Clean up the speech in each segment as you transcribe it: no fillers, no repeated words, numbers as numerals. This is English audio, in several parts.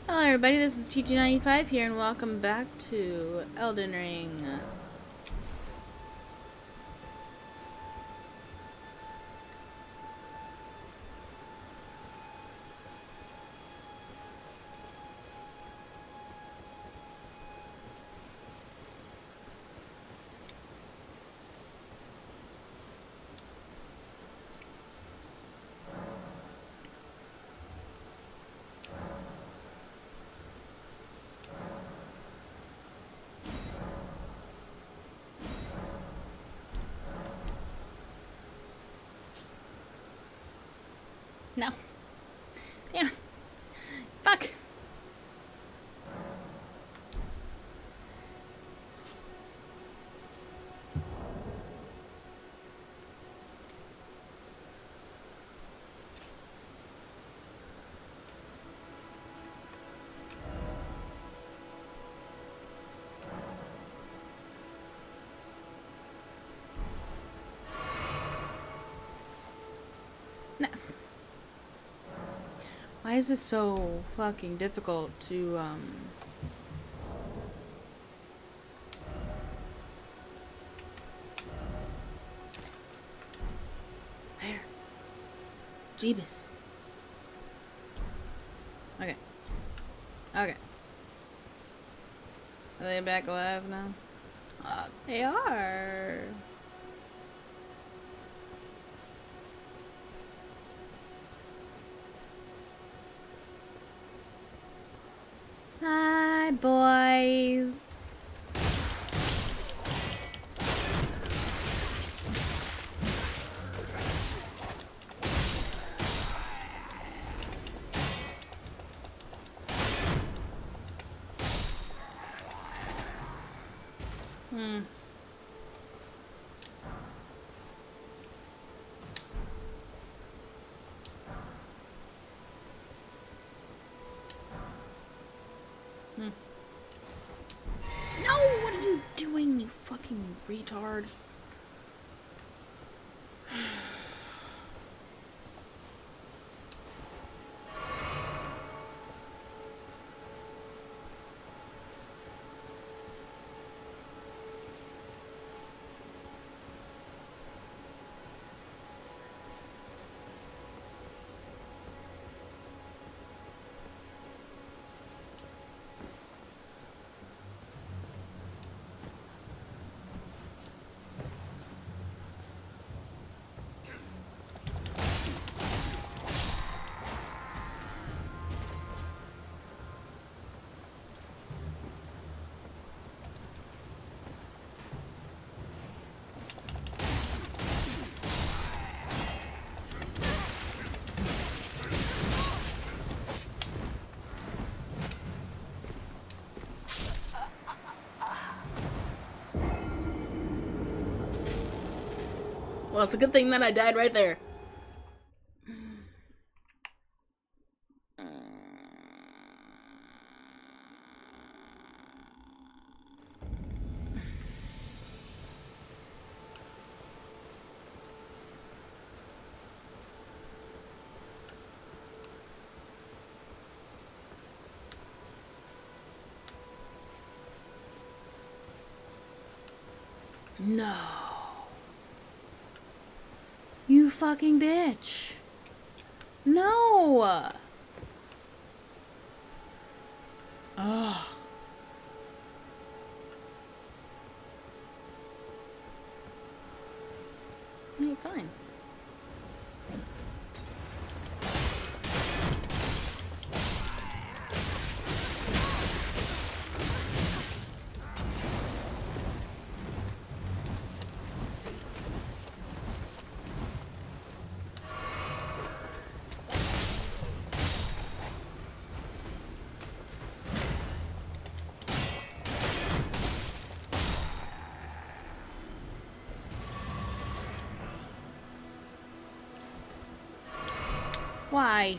Hello everybody, this is TT95 here and welcome back to Elden Ring. No. Damn. Fuck. No. Why is this so fucking difficult to, Where? Jeebus. Okay. Okay. Are they back alive now? They are. Hi, boys. No, what are you doing, you fucking retard? Well, it's a good thing that I died right there. No. You fucking bitch. No. Ugh. Hey, fine. Why?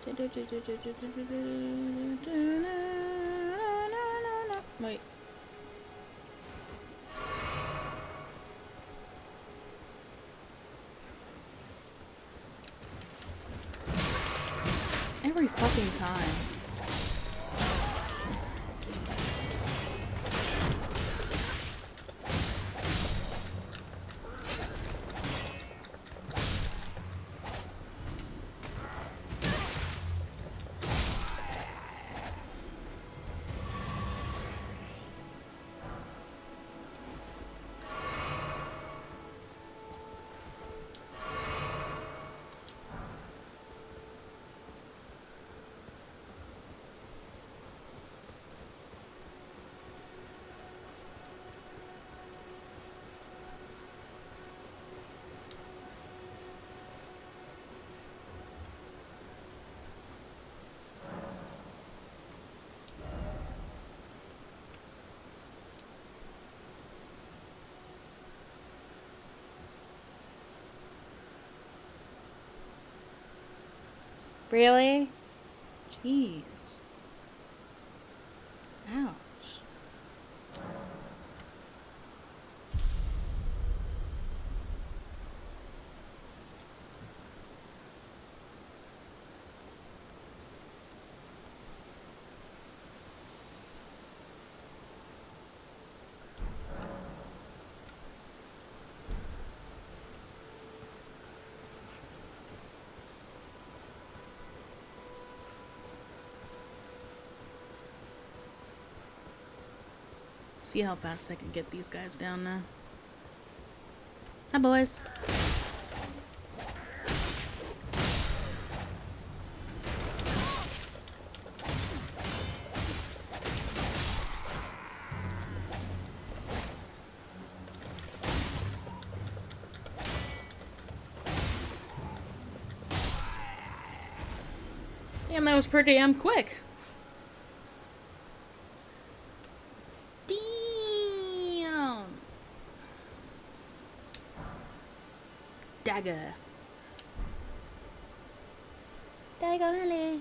Wait. Every fucking time. Really? Jeez. Ouch. See how fast I can get these guys down now. Hi, boys. Damn, that was pretty damn quick. Damn. Dagger. Dagger, really?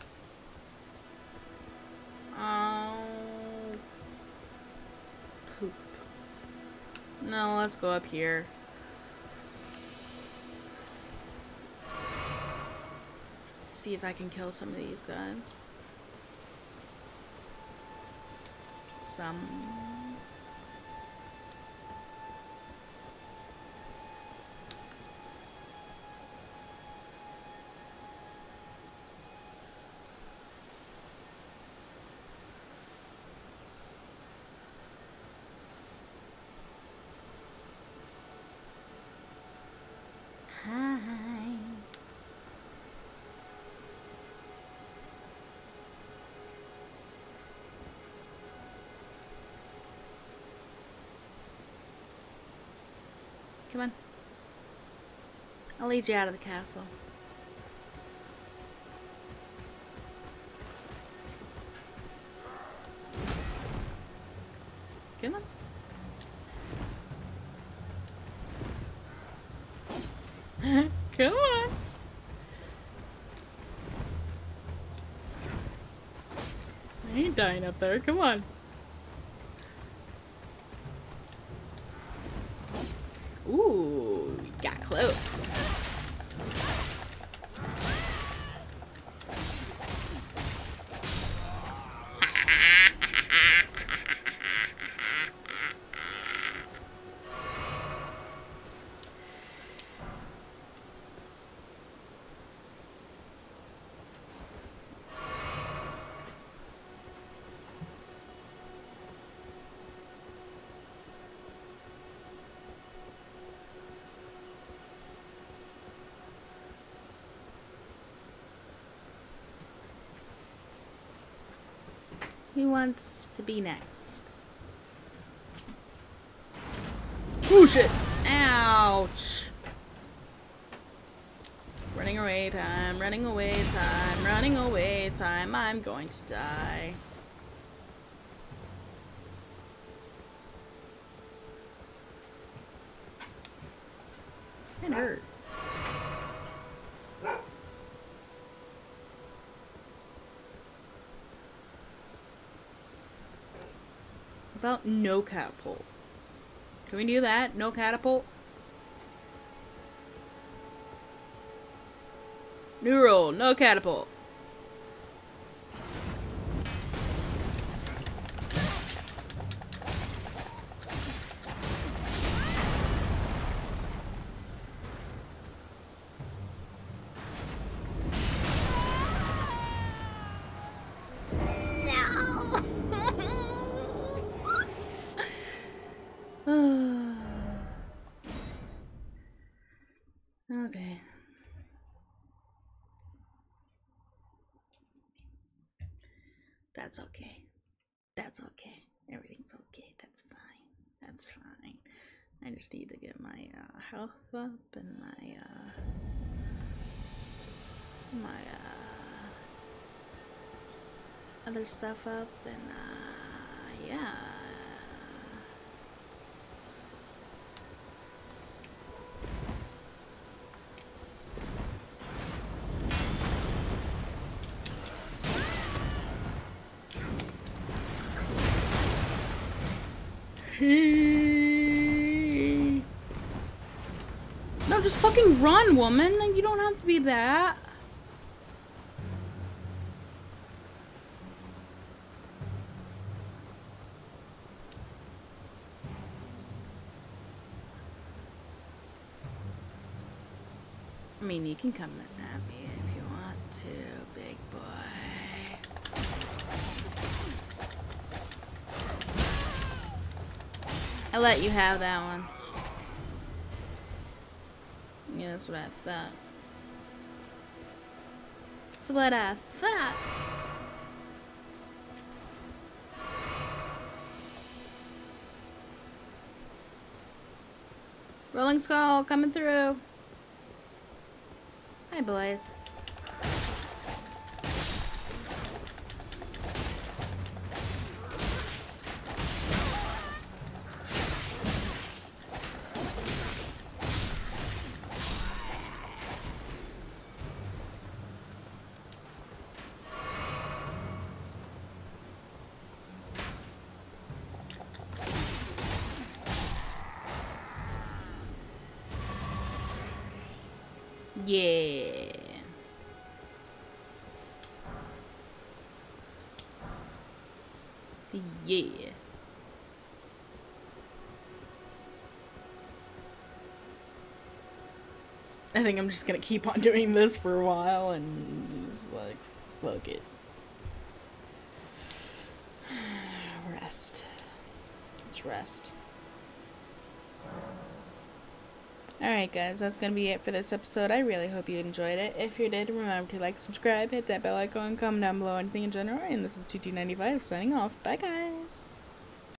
Oh. Poop. No, let's go up here. See if I can kill some of these guys. Some. Hi. Come on. I'll lead you out of the castle. Come on. Come on. I ain't dying up there. Come on. Ooh, got close. Who wants to be next? Oh shit! Ouch! Running away time, running away time, running away time. I'm going to die. It hurt. about no catapult? Can we do that? No catapult? New rule, no catapult. Okay. That's okay. That's okay. Everything's okay. That's fine. That's fine. I just need to get my health up and my other stuff up and yeah. No, just fucking run, woman. You don't have to be that. I mean, you can come at me if you want to, big boy. I let you have that one. Yeah, that's what I thought. That's what I thought. Rolling Skull coming through. Hi, boys. Yeah. Yeah. I think I'm just gonna keep on doing this for a while and just like, fuck it. Rest. Let's rest. Alright guys, that's gonna be it for this episode. I really hope you enjoyed it. If you did, remember to like, subscribe, hit that bell icon, comment down below anything in general, and this is 2295 signing off. Bye guys!